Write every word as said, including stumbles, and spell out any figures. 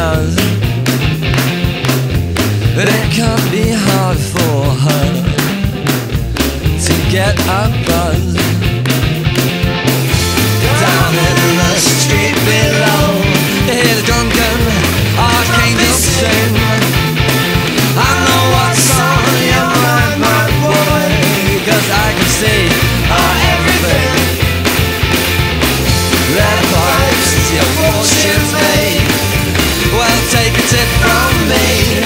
does. But it can't be hard for her to get a buzz. Down in the street below, you hear the drunken archangel sing. I know what's on your mind, my boy, 'cause I can see oh, everything. Red pipes, your fortune's made. Well, take a tip from me.